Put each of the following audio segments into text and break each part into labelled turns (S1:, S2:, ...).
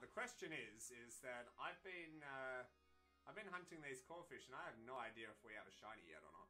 S1: the question is that I've been hunting these Corphish and I have no idea if we have a shiny yet or not.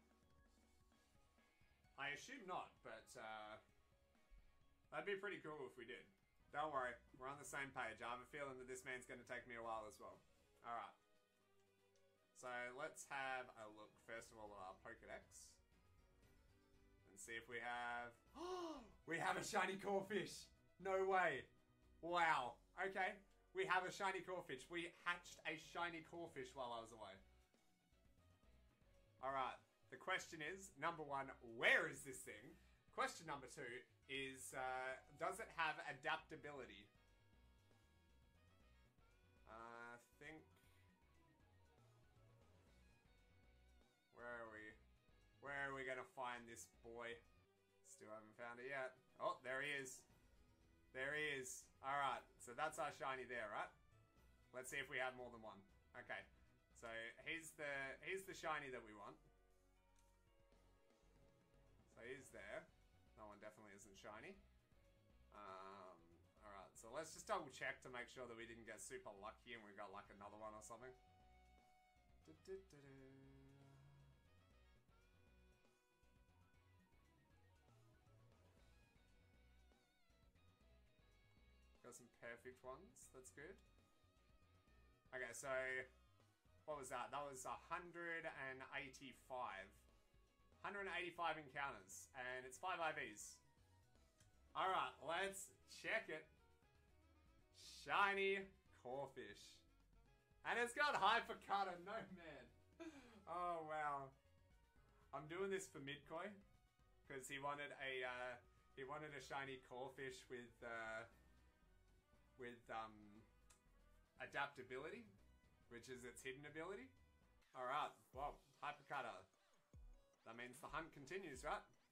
S1: I assume not, but that'd be pretty cool if we did. Don't worry, we're on the same page. I have a feeling that this man's going to take me a while as well. Alright. So let's have a look first of all at our Pokedex. And see if we have... Oh! We have a shiny Corphish! No way! Wow. Okay. We have a shiny Corphish. We hatched a shiny Corphish while I was away. Alright. The question is, number one, where is this thing? Question number two is, does it have adaptability? I think... Where are we? Where are we going to find this boy? Still haven't found it yet. Oh, there he is. There he is. Alright, so that's our shiny there, right? Let's see if we have more than one. Okay, so here's the shiny that we want. So he's there. That one definitely isn't shiny. Alright, so let's just double check to make sure that we didn't get super lucky and we got like another one or something. Got some perfect ones. That's good. Okay, so what was that? That was 185. 185 encounters, and it's 5 IVs. Alright, let's check it. Shiny Corphish. And it's got Hyper Cutter, no man. Oh wow. I'm doing this for Midkoi, because he wanted a shiny Corphish with adaptability, which is its hidden ability. Alright, well, Hyper Cutter. That means the hunt continues, right?